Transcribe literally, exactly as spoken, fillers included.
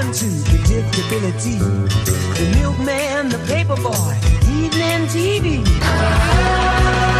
happened to predictability? The milkman, the paper boy, evening T V.